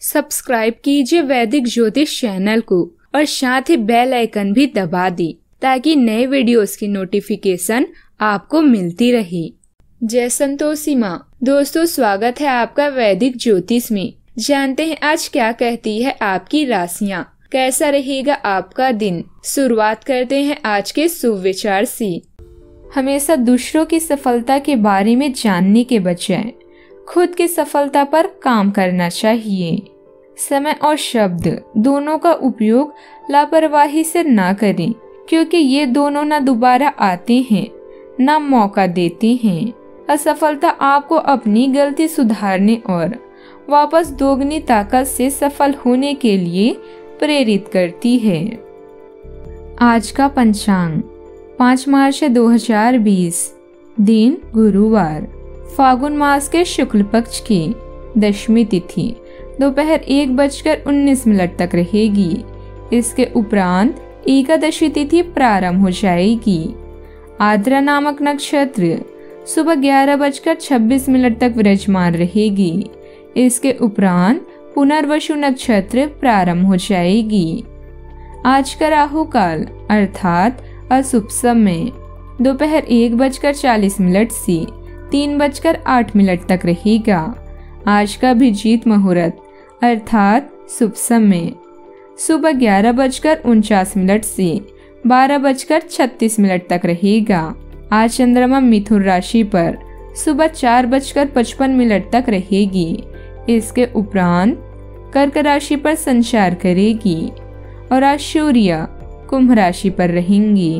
Subscribe कीजिए वैदिक ज्योतिष चैनल को और साथ ही बेल आइकन भी दबा दी ताकि नए वीडियोस की नोटिफिकेशन आपको मिलती रहे। जय संतोषी माँ। दोस्तों, स्वागत है आपका वैदिक ज्योतिष में। जानते हैं आज क्या कहती है आपकी राशियाँ, कैसा रहेगा आपका दिन। शुरुआत करते हैं आज के शुभ विचार से। हमेशा दूसरों की सफलता के बारे में जानने के बजाय खुद की सफलता पर काम करना चाहिए। समय और शब्द दोनों का उपयोग लापरवाही से ना करें, क्योंकि ये दोनों न दोबारा आते हैं न मौका देते हैं। असफलता आपको अपनी गलती सुधारने और वापस दोगुनी ताकत से सफल होने के लिए प्रेरित करती है। आज का पंचांग 5 मार्च 2020, दिन गुरुवार, फागुन मास के शुक्ल पक्ष की दशमी तिथि दोपहर 1:19 तक रहेगी। इसके उपरांत एकादशी तिथि प्रारंभ हो जाएगी। आद्रा नामक नक्षत्र सुबह 11:26 तक विराजमान रहेगी। इसके उपरांत पुनर्वसु नक्षत्र प्रारंभ हो जाएगी। आज का राहु काल अर्थात अशुभ समय दोपहर 1:40 से 3:08 तक रहेगा। आज का अभिजीत मुहूर्त अर्थात शुभ समय सुबह 11:49 से 12:36 तक रहेगा। आज चंद्रमा मिथुन राशि पर सुबह 4:55 तक रहेगी। इसके उपरांत कर्क राशि पर संचार करेगी और आज सूर्य कुंभ राशि पर रहेंगी।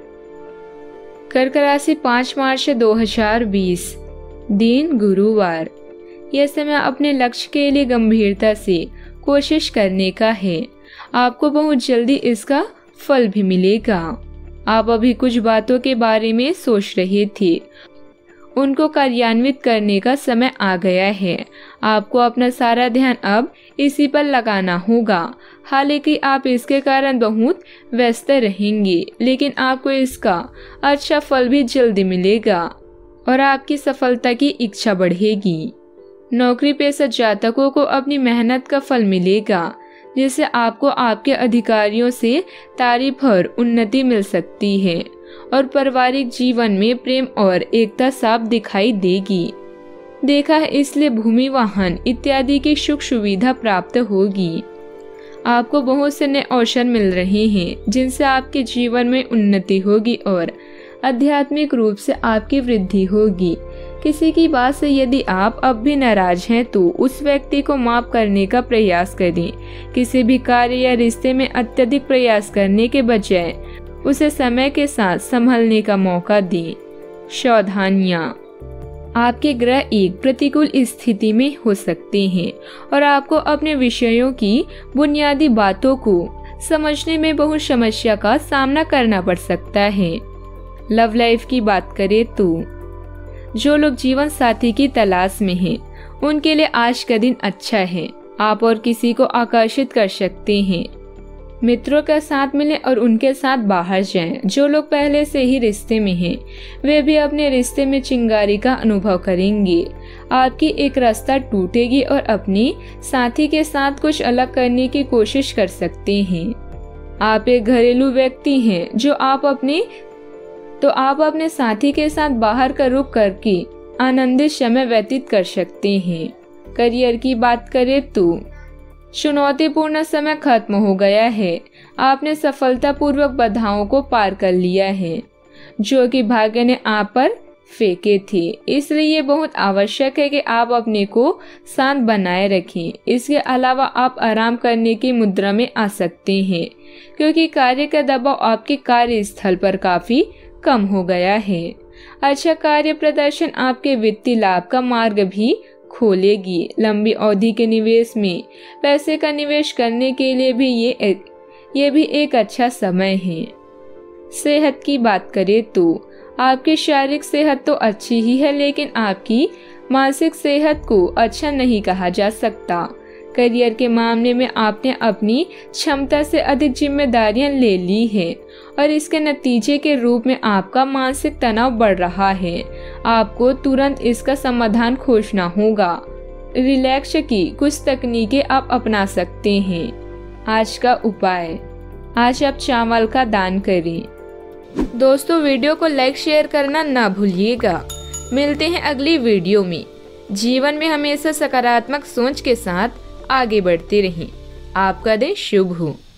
कर्क राशि 5 मार्च 2020, दिन गुरुवार। यह समय अपने लक्ष्य के लिए गंभीरता से कोशिश करने का है। आपको बहुत जल्दी इसका फल भी मिलेगा। आप अभी कुछ बातों के बारे में सोच रहे थे, उनको कार्यान्वित करने का समय आ गया है। आपको अपना सारा ध्यान अब इसी पर लगाना होगा। हालांकि आप इसके कारण बहुत व्यस्त रहेंगे, लेकिन आपको इसका अच्छा फल भी जल्दी मिलेगा और आपकी सफलता की इच्छा बढ़ेगी। नौकरी पेशा जातकों को अपनी मेहनत का फल मिलेगा, जिससे आपको आपके अधिकारियों से तारीफ और उन्नति मिल सकती है और पारिवारिक जीवन में प्रेम और एकता साफ दिखाई देगी। देखा है, इसलिए भूमि, वाहन इत्यादि की सुख सुविधा प्राप्त होगी। आपको बहुत से नए अवसर मिल रहे हैं, जिनसे आपके जीवन में उन्नति होगी और आध्यात्मिक रूप से आपकी वृद्धि होगी। किसी की बात से यदि आप अब भी नाराज हैं तो उस व्यक्ति को माफ करने का प्रयास करें। किसी भी कार्य या रिश्ते में अत्यधिक प्रयास करने के बजाय उसे समय के साथ संभलने का मौका दें। सावधानियां, आपके ग्रह एक प्रतिकूल स्थिति में हो सकते हैं और आपको अपने विषयों की बुनियादी बातों को समझने में बहुत समस्या का सामना करना पड़ सकता है। लव लाइफ की बात करें तो जो लोग जीवन साथी की तलाश में हैं, उनके लिए आज का दिन अच्छा है। आप और किसी को आकर्षित कर सकते हैं। मित्रों का साथ मिलें और उनके साथ बाहर जाएं। जो लोग पहले से ही रिश्ते में हैं, वे भी अपने रिश्ते में चिंगारी का अनुभव करेंगे। आपकी एक रास्ता टूटेगी और अपने साथी के साथ कुछ अलग करने की कोशिश कर सकते हैं। आप एक घरेलू व्यक्ति हैं तो आप अपने साथी के साथ बाहर का रुख करके आनंदित समय व्यतीत कर सकते हैं। करियर की बात करें तो चुनौतीपूर्ण समय खत्म हो गया है। आपने सफलतापूर्वक बाधाओं को पार कर लिया है, जो कि भाग्य ने आप पर फेंके थे। इसलिए ये बहुत आवश्यक है कि आप अपने को शांत बनाए रखें। इसके अलावा आप आराम करने की मुद्रा में आ सकते हैं, क्योंकि कार्य का दबाव आपके कार्यस्थल पर काफी कम हो गया है। अच्छा कार्य प्रदर्शन आपके वित्तीय लाभ का मार्ग भी खोलेगी। लंबी अवधि के निवेश में पैसे का निवेश करने के लिए भी ये भी एक अच्छा समय है। सेहत की बात करें तो आपकी शारीरिक सेहत तो अच्छी ही है, लेकिन आपकी मानसिक सेहत को अच्छा नहीं कहा जा सकता। करियर के मामले में आपने अपनी क्षमता से अधिक जिम्मेदारियां ले ली है और इसके नतीजे के रूप में आपका मानसिक तनाव बढ़ रहा है। आपको तुरंत इसका समाधान खोजना होगा। रिलैक्स की कुछ तकनीकें आप अपना सकते हैं। आज का उपाय, आज आप चावल का दान करें। दोस्तों, वीडियो को लाइक शेयर करना ना भूलिएगा। मिलते हैं अगली वीडियो में। जीवन में हमेशा सकारात्मक सोच के साथ आगे बढ़ते रहें। आपका दिन शुभ हो।